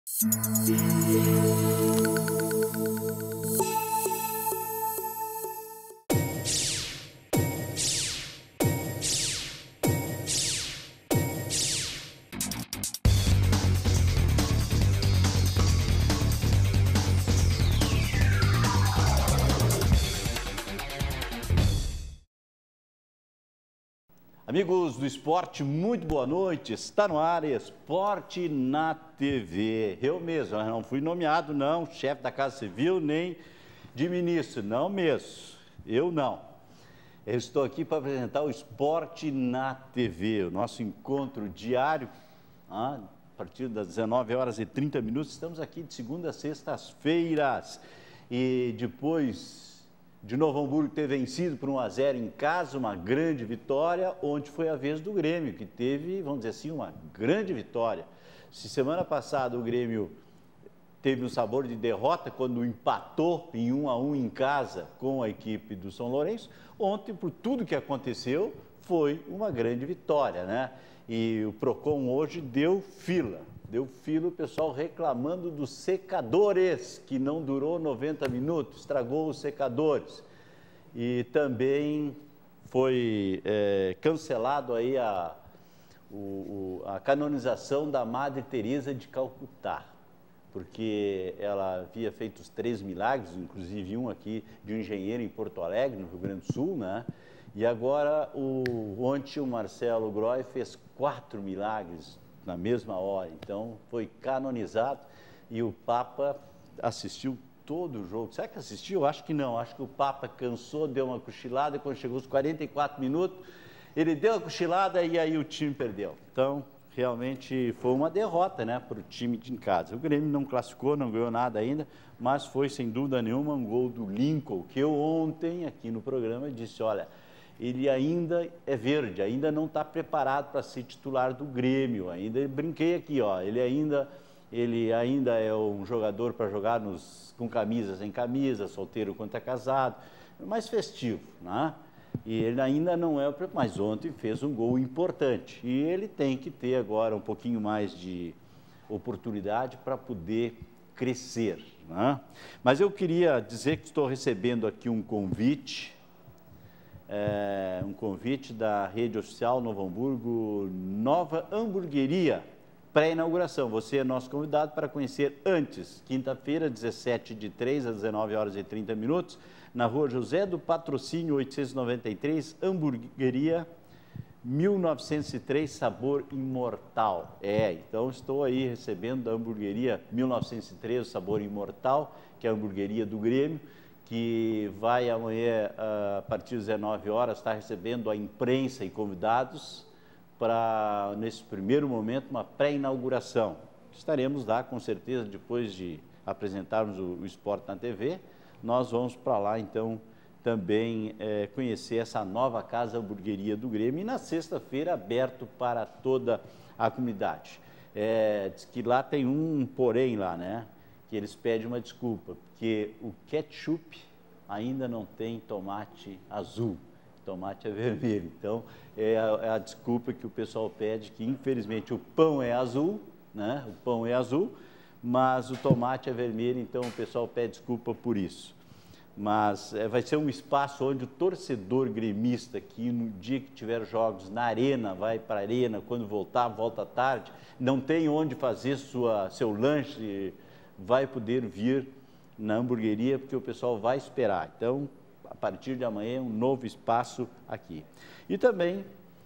Amigos do esporte, muito boa noite. Está no ar Esporte na TV. Eu mesmo, eu não fui nomeado, não, chefe da Casa Civil, nem de ministro, não mesmo. Eu não. Eu estou aqui para apresentar o Esporte na TV, o nosso encontro diário, a partir das 19h30. Estamos aqui de segunda a sextas-feiras. E depois de Novo Hamburgo ter vencido por 1-0 em casa, uma grande vitória, onde foi a vez do Grêmio, que teve, vamos dizer assim, uma grande vitória. Se semana passada o Grêmio teve um sabor de derrota quando empatou em 1-1 em casa com a equipe do São Lourenço, ontem, por tudo que aconteceu, foi uma grande vitória, né? E o Procon hoje deu fila o pessoal reclamando dos secadores, que não durou 90 minutos, estragou os secadores. E também foi cancelado aí a canonização da Madre Teresa de Calcutá, porque ela havia feito os 3 milagres, inclusive um aqui de um engenheiro em Porto Alegre, no Rio Grande do Sul, né? E agora, ontem o Marcelo Groy fez 4 milagres na mesma hora, então foi canonizado e o Papa assistiu todo o jogo. Será que assistiu? Acho que não, acho que o Papa cansou, deu uma cochilada e quando chegou os 44 minutos, ele deu a cochilada e aí o time perdeu. Então, realmente foi uma derrota, né, para o time de em casa. O Grêmio não classificou, não ganhou nada ainda, mas foi sem dúvida nenhuma um gol do Lincoln, que eu ontem aqui no programa disse, olha, ele ainda é verde, ainda não está preparado para ser titular do Grêmio, ainda brinquei aqui, ó, ele ainda é um jogador para jogar com camisa sem camisa, solteiro quanto é casado, mais festivo, né? E ele ainda não é, mas ontem fez um gol importante e ele tem que ter agora um pouquinho mais de oportunidade para poder crescer, né? Mas eu queria dizer que estou recebendo aqui um convite da rede oficial Novo Hamburgo, Nova Hamburgueria, pré-inauguração. Você é nosso convidado para conhecer antes, quinta-feira, 17/3, às 19h30, na rua José do Patrocínio 893, Hamburgueria 1903, sabor imortal. Então estou aí recebendo da Hamburgueria 1903, o sabor imortal, que é a hamburgueria do Grêmio, que vai amanhã, a partir das 19h, estar recebendo a imprensa e convidados para, nesse primeiro momento, uma pré-inauguração. Estaremos lá, com certeza, depois de apresentarmos o Esporte na TV, nós vamos para lá, então, também conhecer essa nova casa hamburgueria do Grêmio, e na sexta-feira aberto para toda a comunidade. Diz que lá tem um porém lá, né? Que eles pedem uma desculpa, porque o ketchup ainda não tem tomate azul, tomate é vermelho. Então, é a desculpa que o pessoal pede, que infelizmente o pão é azul, né? O pão é azul, mas o tomate é vermelho, então o pessoal pede desculpa por isso. Mas vai ser um espaço onde o torcedor gremista, que no dia que tiver jogos na arena, vai para a arena, quando voltar, volta à tarde, não tem onde fazer seu lanche, vai poder vir na hamburgueria, porque o pessoal vai esperar. Então, a partir de amanhã, um novo espaço aqui. E também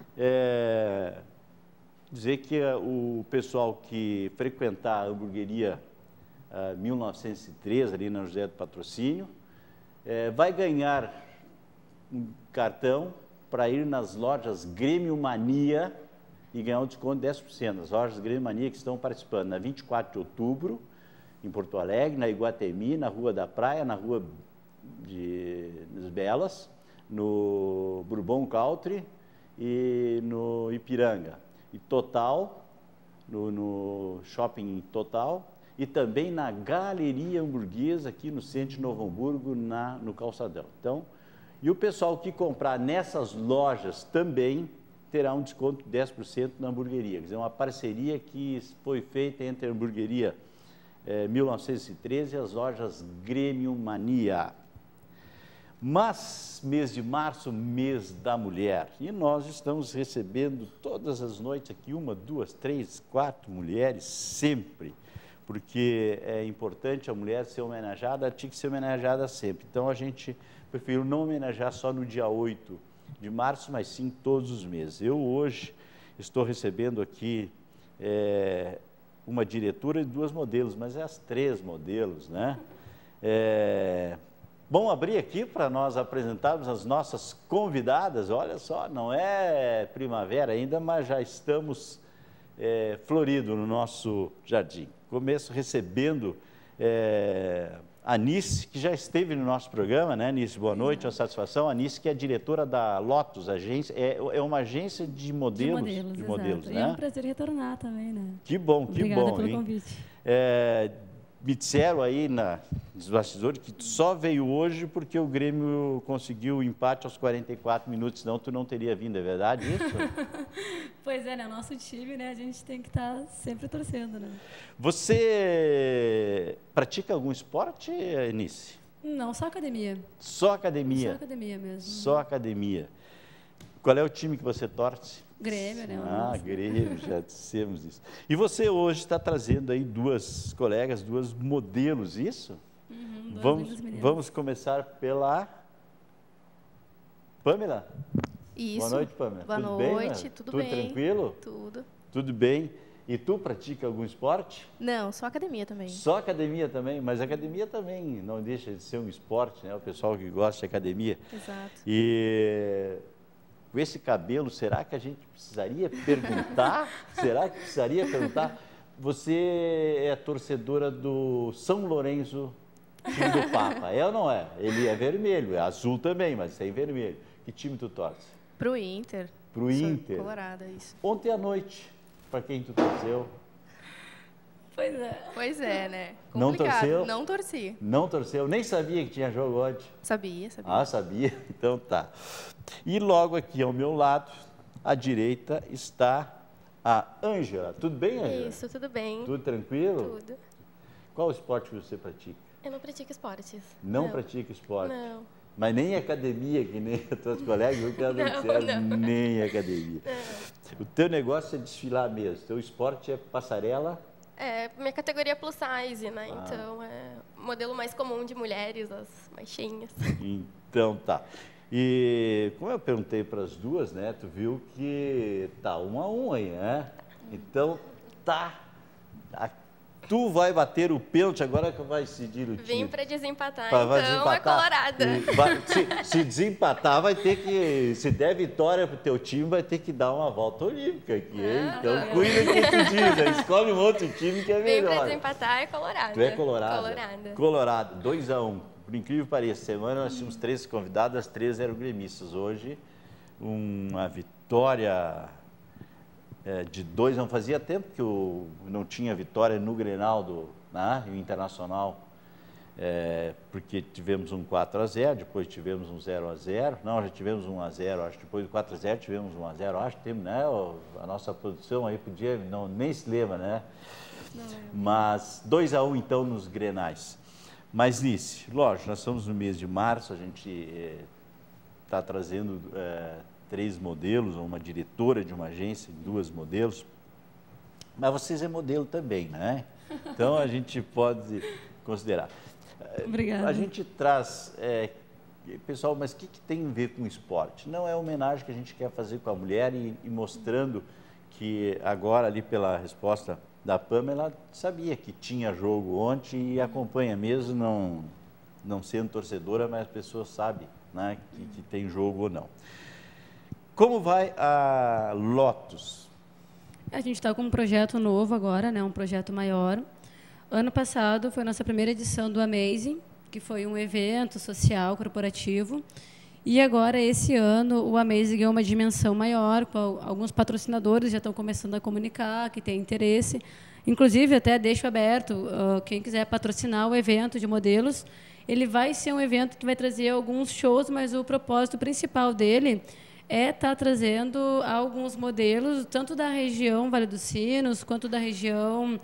dizer que o pessoal que frequentar a hamburgueria 1903, ali na José do Patrocínio, vai ganhar um cartão para ir nas lojas Grêmio Mania e ganhar um desconto de 10%. As lojas Grêmio Mania que estão participando na 24 de outubro, em Porto Alegre, na Iguatemi, na Rua da Praia, na Rua das Belas, no Bourbon Country e no Ipiranga. E Total, no Shopping Total, e também na Galeria Hamburguesa, aqui no centro de Novo Hamburgo, no Calçadão. Então, e o pessoal que comprar nessas lojas também terá um desconto de 10% na hamburgueria. Quer dizer, uma parceria que foi feita entre a hamburgueria 1913, as lojas Grêmio Mania. Mas, mês de março, mês da mulher, e nós estamos recebendo todas as noites aqui 1, 2, 3, 4 mulheres, sempre, porque é importante a mulher ser homenageada, tinha que ser homenageada sempre. Então, a gente preferiu não homenagear só no dia 8 de março, mas sim todos os meses. Eu, hoje, estou recebendo aqui uma diretora e 2 modelos, mas é as 3 modelos, né? Bom, abrir aqui para nós apresentarmos as nossas convidadas. Olha só, não é primavera ainda, mas já estamos floridos no nosso jardim. Começo recebendo a Anice, que já esteve no nosso programa, né, Anice? Boa noite, uma satisfação. A Anice, que é diretora da Lotus, agência, é uma agência de modelos. De modelos, né? E é um prazer retornar também, né? Que bom, Obrigada que bom. Pelo convite. Me disseram aí nos bastidores que tu só veio hoje porque o Grêmio conseguiu o empate aos 44 minutos, senão tu não teria vindo, é verdade isso? Pois é, né? Nosso time, né? A gente tem que estar sempre torcendo, né? Você pratica algum esporte, Anice? Não, só academia. Só academia? Só academia mesmo. Só academia. Qual é o time que você torce? Grêmio, né? Grêmio, já dissemos isso. E você hoje está trazendo aí 2 colegas, 2 modelos, isso? Vamos começar pela Pamela? Isso. Boa noite, Pamela. Boa noite, tudo bem? Tudo tranquilo? Tudo. Tudo bem. E tu pratica algum esporte? Não, só academia também. Só academia também, mas academia também não deixa de ser um esporte, né? O pessoal que gosta de academia. Exato. E com esse cabelo, será que a gente precisaria perguntar? Será que precisaria perguntar? Você é torcedora do São Lourenço, time do Papa, é ou não é? Ele é vermelho, é azul também, mas tem vermelho. Que time tu torce? Pro Inter. Pro Inter? Colorado, é isso. Ontem à noite, para quem tu torceu? Pois é, né? Complicado. Não torceu? Não torci. Não torceu? Nem sabia que tinha jogo ontem? Sabia. Ah, sabia? Então tá. E logo aqui ao meu lado, à direita, está a Ângela. Tudo bem, Ângela? Isso, tudo bem. Tudo tranquilo? Tudo. Qual o esporte que você pratica? Eu não pratico esportes. Não pratica esporte? Não. Mas nem academia, que nem as tuas colegas, que elas não disseram, nem academia. Não. O teu negócio é desfilar mesmo, o teu esporte é passarela? Minha categoria é plus size, né? Então, é o modelo mais comum de mulheres, as mais cheinhas. Então, tá. E como eu perguntei para as 2, né? Tu viu que tá 1 a 1 aí, né? Então, tá. Tu vai bater o pênalti agora que vai decidir o time. Vim para desempatar, então desempatar. É colorada. Se desempatar, vai ter que, se der vitória pro teu time, vai ter que dar uma volta olímpica aqui, hein? Então, cuida do que tu diz, né? Escolhe um outro time que é melhor. Vim para desempatar, é colorada. Tu é colorada? Colorada. Colorado, 2 a 1. Por incrível que pareça, semana nós tínhamos 3 convidados, as 3 eram gremistas. Hoje, uma vitória de 2, não fazia tempo que não tinha vitória no Grenal né, o Internacional, porque tivemos um 4 a 0, depois tivemos um 0 a 0, não, já tivemos um 1 a 0, acho que depois do 4 a 0 tivemos 1 a 0, acho que temos, né, a nossa produção aí podia, não, nem se lembra, né? Não lembro. Mas 2 a 1 então nos Grenais. Mas, Nice, lógico, nós estamos no mês de março, a gente está trazendo 3 modelos, uma diretora de uma agência, 2 modelos, mas vocês é modelo também, né? Então, a gente pode considerar. Obrigada. A gente traz, pessoal, mas o que tem a ver com esporte? Não é homenagem que a gente quer fazer com a mulher e mostrando que agora, ali pela resposta da Pamela, sabia que tinha jogo ontem e acompanha mesmo, não sendo torcedora, mas as pessoas sabem, né, que tem jogo ou não. Como vai a Lotus? A gente está com um projeto novo agora, né, um projeto maior. Ano passado foi a nossa primeira edição do Amazing, que foi um evento social, corporativo. E agora, esse ano, o Amazing ganhou uma dimensão maior, alguns patrocinadores já estão começando a comunicar que tem interesse. Inclusive, até deixo aberto, quem quiser patrocinar o evento de modelos, ele vai ser um evento que vai trazer alguns shows, mas o propósito principal dele é estar trazendo alguns modelos, tanto da região Vale dos Sinos, quanto da região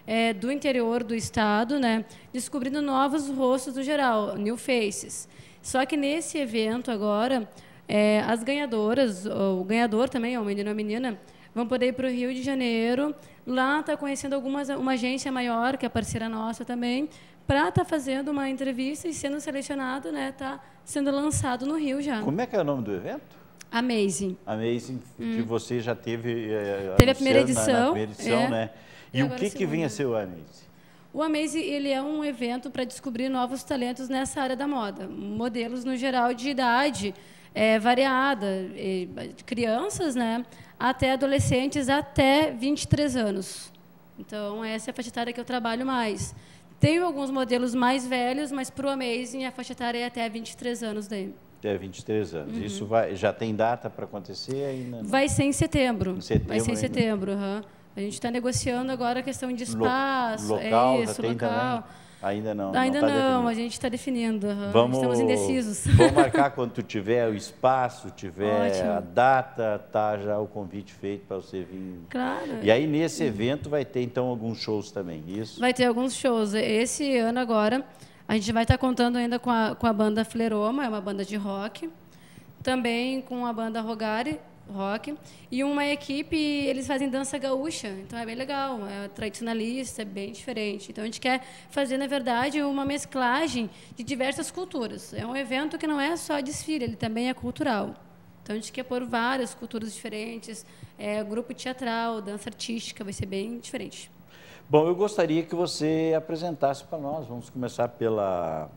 do interior do estado, né, descobrindo novos rostos do geral, new faces. Só que nesse evento agora, as ganhadoras, o ganhador também, o menino ou a menina, vão poder ir para o Rio de Janeiro. Lá está conhecendo uma agência maior, que é parceira nossa também, para estar fazendo uma entrevista e sendo selecionado, né, tá sendo lançado no Rio já. Como é que é o nome do evento? Amazing. Amazing, que você já teve... Teve a primeira edição. Na primeira edição, né? E o que vem a ser o Amazing? O Amazing, ele é um evento para descobrir novos talentos nessa área da moda. Modelos, no geral, de idade variada, de crianças, né, até adolescentes, até 23 anos. Então, essa é a faixa etária que eu trabalho mais. Tenho alguns modelos mais velhos, mas para o Amazing a faixa etária é até 23 anos daí. Até 23 anos. Isso já tem data para acontecer ainda? Não? Vai ser em setembro. Vai ser em ainda. setembro. A gente está negociando agora a questão de espaço. Local, isso, já tem local. Também? Ainda não. Ainda não, a gente está definindo. Estamos indecisos. Vamos marcar quando tu tiver o espaço, tiver Ótimo. a data, tá já o convite feito para você vir. Claro. E aí nesse evento vai ter então alguns shows também, isso? Vai ter alguns shows. Esse ano agora a gente vai estar contando ainda com a banda Fleroma, é uma banda de rock, também com a banda Rogari Rock, e uma equipe, eles fazem dança gaúcha, então é bem legal, é tradicionalista, é bem diferente. Então a gente quer fazer, na verdade, uma mesclagem de diversas culturas. É um evento que não é só desfile, ele também é cultural. Então a gente quer pôr várias culturas diferentes, grupo teatral, dança artística, vai ser bem diferente. Bom, eu gostaria que você apresentasse para nós, vamos começar pela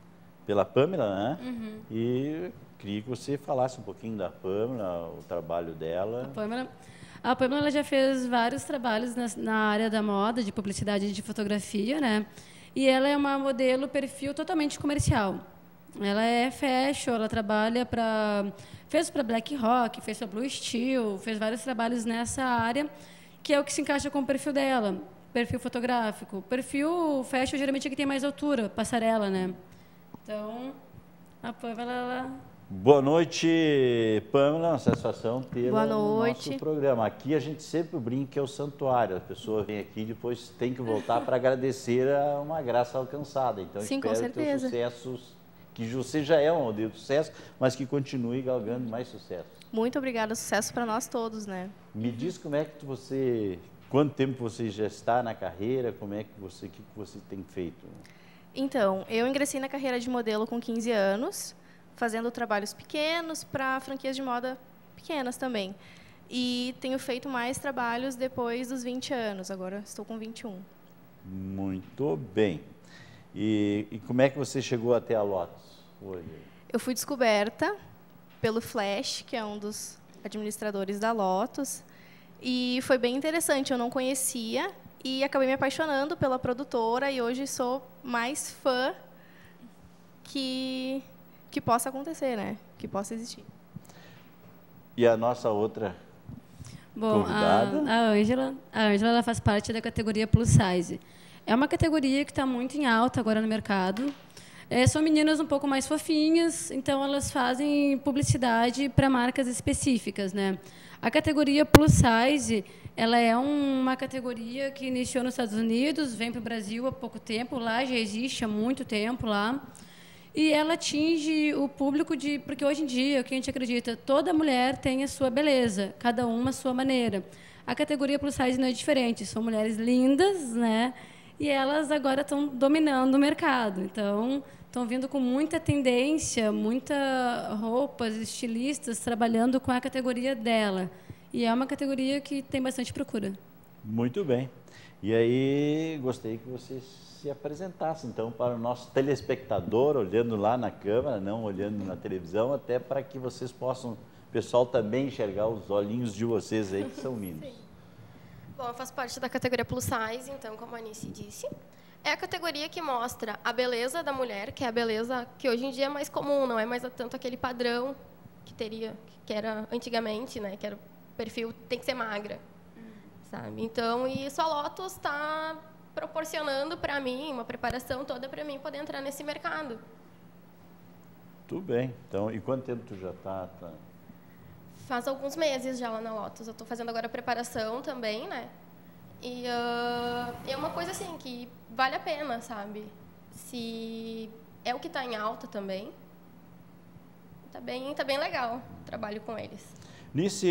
Pamela, né? E queria que você falasse um pouquinho da Pamela, o trabalho dela. A Pamela ela já fez vários trabalhos na área da moda, de publicidade e de fotografia, né? E ela é uma modelo perfil totalmente comercial. Ela é fashion, ela trabalha fez para Black Rock, fez para Blue Steel, fez vários trabalhos nessa área, que é o que se encaixa com o perfil dela. Perfil fotográfico. Perfil fashion geralmente é que tem mais altura, passarela, né? Então, a Pamela... Boa noite, Pamela. Uma satisfação tê-la no noite. nosso programa. Aqui a gente sempre brinca que é o santuário. A pessoa vem aqui e depois tem que voltar para agradecer a uma graça alcançada. Então, Sim, espero com certeza. ter sucessos, que você já é um modelo de sucesso, mas que continue galgando mais sucesso. Muito obrigada, sucesso para nós todos, né? Me diz como é que você... Quanto tempo você já está na carreira? Como é que o que você tem feito? Então, eu ingressei na carreira de modelo com 15 anos, fazendo trabalhos pequenos para franquias de moda pequenas também. E tenho feito mais trabalhos depois dos 20 anos, agora estou com 21. Muito bem. E como é que você chegou até a Lotus hoje? Eu fui descoberta pelo Flash, que é um dos administradores da Lotus, e foi bem interessante, eu não conhecia e acabei me apaixonando pela produtora e hoje sou mais fã que possa acontecer, né? Que possa existir. E a nossa outra convidada? A Ângela ela faz parte da categoria Plus Size. É uma categoria que está muito em alta agora no mercado. São meninas um pouco mais fofinhas, então elas fazem publicidade para marcas específicas, né? A categoria Plus Size, ela é uma categoria que iniciou nos Estados Unidos, vem para o Brasil há pouco tempo, lá já existe há muito tempo lá. E ela atinge o público porque hoje em dia, o que a gente acredita, toda mulher tem a sua beleza, cada uma a sua maneira. A categoria Plus Size não é diferente, são mulheres lindas, né? E elas agora estão dominando o mercado. Então, estão vindo com muita tendência, muita roupas, estilistas trabalhando com a categoria dela. E é uma categoria que tem bastante procura. Muito bem. E aí, gostaria que você se apresentasse, então, para o nosso telespectador, olhando lá na câmera, não olhando na televisão, até para que vocês possam, o pessoal também enxergar os olhinhos de vocês aí, que são lindos. Sim. Bom, eu faço parte da categoria Plus Size, então, como a Anice disse, é a categoria que mostra a beleza da mulher, que é a beleza que hoje em dia é mais comum, não é mais tanto aquele padrão que era antigamente, né? Que era o perfil tem que ser magra, sabe? Então, e isso a Lotus está proporcionando para mim uma preparação toda para mim poder entrar nesse mercado. Tudo bem. Então, e quanto tempo tu já está? Faz alguns meses já lá na Lotus. Eu estou fazendo agora a preparação também, né? E é uma coisa assim que vale a pena, sabe? Se é o que está em alta também, tá bem legal o trabalho com eles. Nice,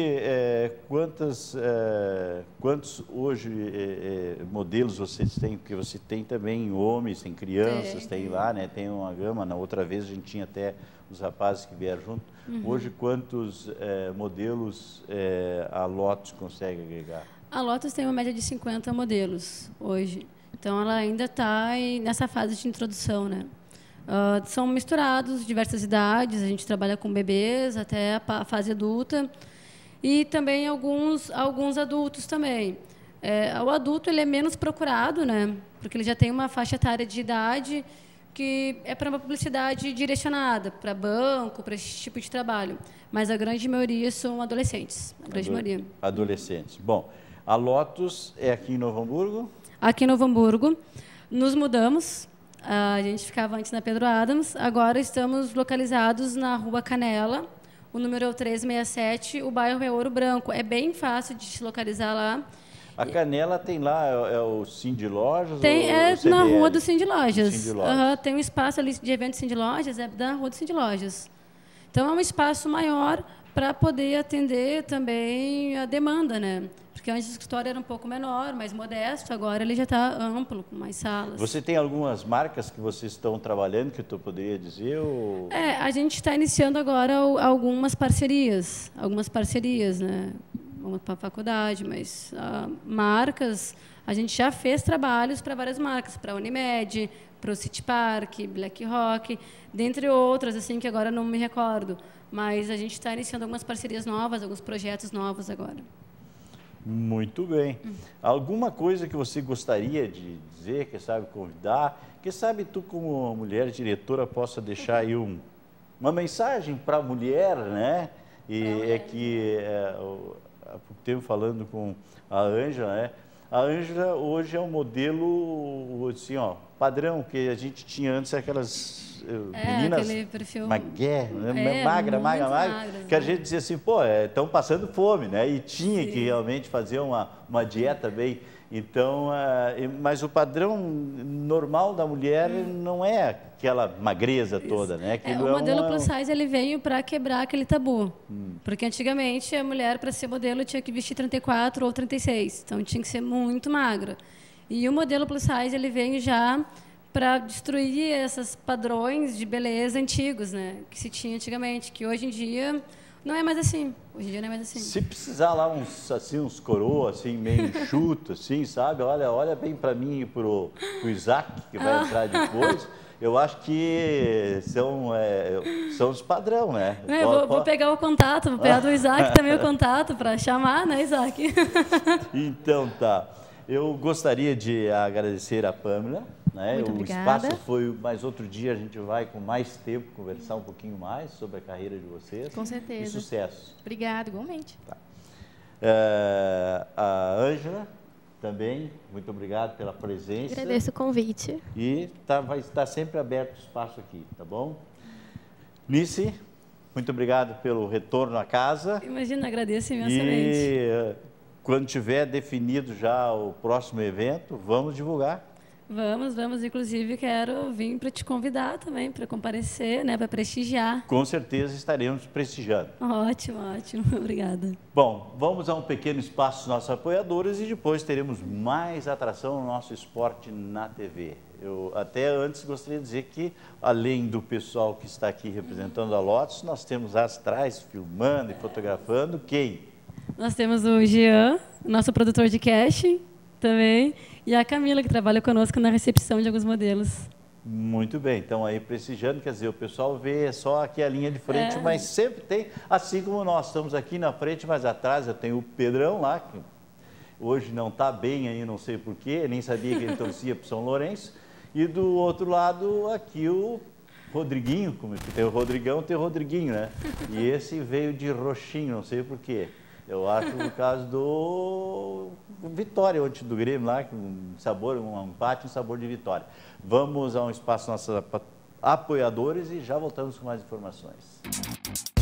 quantos hoje modelos vocês têm? Porque você tem também homens, tem crianças, tem lá, né? Tem uma gama. Na outra vez a gente tinha até os rapazes que vieram junto. Hoje, quantos modelos a Lotus consegue agregar? A Lotus tem uma média de 50 modelos hoje. Então, ela ainda está nessa fase de introdução, né? São misturados diversas idades. A gente trabalha com bebês até a fase adulta. E também alguns adultos também. O adulto ele é menos procurado, né? Porque ele já tem uma faixa etária de idade que é para uma publicidade direcionada, para banco, para esse tipo de trabalho. Mas a grande maioria são adolescentes. A grande maioria. Adolescentes. Bom, a Lotus é aqui em Novo Hamburgo? Aqui em Novo Hamburgo. Nos mudamos. A gente ficava antes na Pedro Adams. Agora estamos localizados na Rua Canela. O número é o 367, o bairro é Ouro Branco. É bem fácil de se localizar lá. A Canela tem lá, o Cindy Lojas? Tem, na rua do Cindy Lojas. Cindy Lojas. Tem um espaço ali de evento Cindy Lojas, é da rua do Cindy Lojas. Então, é um espaço maior para poder atender também a demanda, né? Porque antes o escritório era um pouco menor, mais modesto, agora ele já está amplo, com mais salas. Você tem algumas marcas que vocês estão trabalhando que tu poderia dizer? Ou... A gente está iniciando agora algumas parcerias, né? Vamos para a faculdade, mas marcas, a gente já fez trabalhos para várias marcas, para a Unimed, para o City Park, Black Rock, dentre outras, assim, que agora não me recordo. Mas a gente está iniciando algumas parcerias novas, alguns projetos novos agora. Muito bem. Alguma coisa que você gostaria de dizer, que sabe convidar, que sabe tu como mulher diretora possa deixar aí uma mensagem para a mulher, né? E há pouco tempo falando com a Ângela, né? A Ângela hoje é um modelo assim, ó, padrão que a gente tinha antes, aquelas meninas perfil... magra, que a gente dizia assim, pô, estão passando fome, né? E tinha que realmente fazer uma dieta bem... Então, mas o padrão normal da mulher não é aquela magreza toda, né? O modelo plus size ele veio para quebrar aquele tabu. Porque antigamente a mulher, para ser modelo, tinha que vestir 34 ou 36. Então, tinha que ser muito magra. E o modelo plus size ele veio já para destruir esses padrões de beleza antigos, né? Que se tinha antigamente, que hoje em dia... Não é mais assim. Hoje em dia não é mais assim. Se precisar lá uns coroas, assim, meio enxuto, assim, sabe? Olha bem para mim e pro Isaac, que vai entrar depois. Eu acho que são os padrão, né? Vou pegar o contato, vou pegar do Isaac também o contato para chamar, né, Isaac? Então, tá. Eu gostaria de agradecer a Pâmela. Né? Muito o obrigada. espaço foi, mas outro dia a gente vai com mais tempo conversar um pouquinho mais sobre a carreira de vocês. Com certeza. E sucesso. Obrigada, igualmente. Tá. A Ângela também, muito obrigado pela presença. Agradeço o convite. E vai estar sempre aberto o espaço aqui, tá bom? Nice, muito obrigado pelo retorno à casa. Imagina, agradeço imensamente. E quando tiver definido já o próximo evento, vamos divulgar. Vamos. Inclusive, quero vir para te convidar também, para comparecer, né, para prestigiar. Com certeza estaremos prestigiando. Ótimo. Obrigada. Bom, vamos a um pequeno espaço dos nossos apoiadores e depois teremos mais atração no nosso esporte na TV. Eu até antes gostaria de dizer que, além do pessoal que está aqui representando a Lotus, nós temos atrás filmando e fotografando quem? Nós temos o Jean, nosso produtor de casting também, e a Camila, que trabalha conosco na recepção de alguns modelos. Muito bem, então aí prestigiando, quer dizer, o pessoal vê só aqui a linha de frente, mas sempre tem, assim como nós estamos aqui na frente, mas atrás eu tenho o Pedrão lá, que hoje não está bem aí, não sei porquê, nem sabia que ele torcia para São Lourenço, e do outro lado aqui o Rodriguinho, como tem o Rodrigão, tem o Rodriguinho, né? E esse veio de roxinho, não sei porquê. Eu acho que no caso do Vitória, ontem do Grêmio lá, um sabor, um empate, um sabor de vitória. Vamos a um espaço nossos apoiadores e já voltamos com mais informações.